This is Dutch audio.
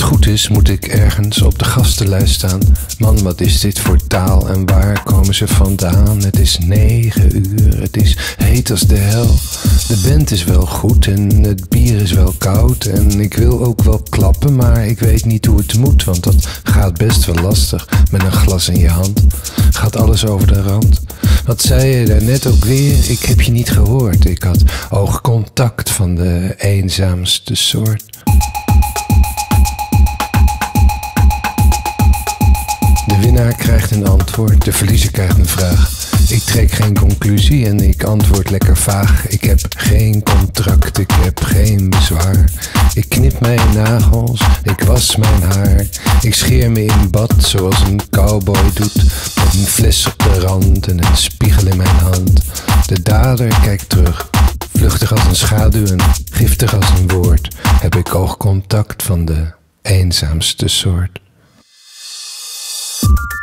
goed is, moet ik ergens op de gastenlijst staan. Man, wat is dit voor taal en waar komen ze vandaan? Het is 9 uur, het is heet als de hel. De band is wel goed en het bier is wel koud. En ik wil ook wel klappen, maar ik weet niet hoe het moet. Want dat gaat best wel lastig met een glas in je hand. Gaat alles over de rand. Wat zei je daarnet ook weer? Ik heb je niet gehoord. Ik had oogcontact van de eenzaamste soort. De winnaar krijgt een antwoord, de verliezer krijgt een vraag. Ik trek geen conclusie en ik antwoord lekker vaag. Ik heb geen contract, ik heb geen bezwaar. Ik knip mijn nagels, ik was mijn haar. Ik scheer me in bad zoals een cowboy doet. Met een fles op de rand en een spiegel in mijn hand. De dader kijkt terug, vluchtig als een schaduw en giftig als een woord. Heb ik oogcontact van de eenzaamste soort.